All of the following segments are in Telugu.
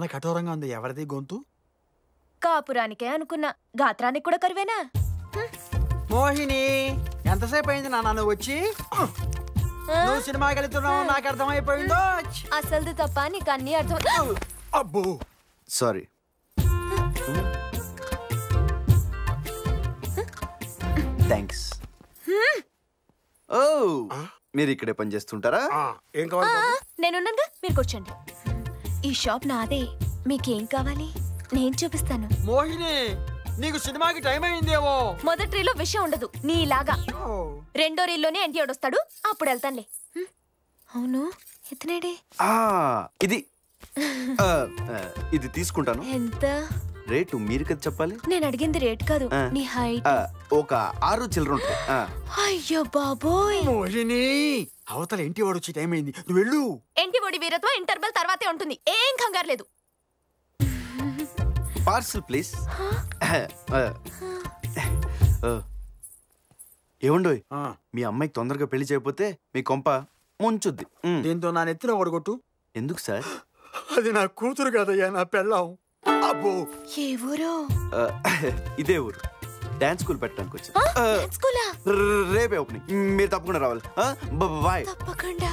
చాలా కఠోరంగా ఉంది. ఎవరిది గొంతు? కాపురానికే అనుకున్నా, గాత్రానికి కూడా కరువేనా? మోహిని, ఎంతసేపు అయింది నాన్న నువ్వు వచ్చి? నువ్వు సినిమాకి వెళ్తున్నావు నాకు అర్థమైపోయిందో. అసలుది తప్ప నీకు అన్ని అర్థం. అబ్బో సారీ. థ్యాంక్స్. ఓ మీరు ఇక్కడే పని చేస్తుంటారా? ఏం కావాలి? నేనున్నాగా, మీరు కూర్చోండి. ఈ షాప్ నాదే, మీకేం కావాలి నేను చూపిస్తాను. మోహిని, నీకు సినిమాకి టైం అయిందేమో. మొదటి రీలో విషయం ఉండదు నీలాగా. రెండో రీల్లోనే ఎన్టీఆర్ వస్తాడు, అప్పుడు వెళ్తానులే. అవును, ఇతనేడే? ఇది ఇది తీసుకుంటాను. ఎంత రేటు మీరు కదా చెప్పాలి. నేను అడిగింది రేట్ కాదు, నీ హైట్. ఒక 6 చిల్లర ఉంటుంది. అయ్యో బాబోయ్. మోహిని, అవతల ఇంటి వాడు వచ్చి టైం అయింది, నువ్వు వెళ్ళు. ఇంటి ఓడి వీరత్వం ఇంటర్వెల్ తర్వాతే ఉంటుంది, ఏం కంగారు లేదు. Parcel please. ఏమండోయ్, మీ అమ్మాయికి తొందరగా పెళ్లి చేయకపోతే మీ కొంప ముంచుద్ది. దీంతో నా నెత్తిన ఓడగొట్టు. ఎందుకు సార్? అది నా కూతురు కదయ్యా, నా పెళ్ళాం. అబ్బో, ఏ ఊరు? ఇదే ఊరు. డాన్స్ స్కూల్ పెట్టడానికి వచ్చి. రేపే ఓపెనింగ్, మీరు తప్పకుండా రావాలి. బాయ్. తప్పకుండా.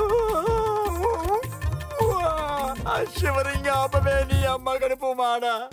శివరింగా ఆపవే నీ అమ్మ కడుపు మాడ.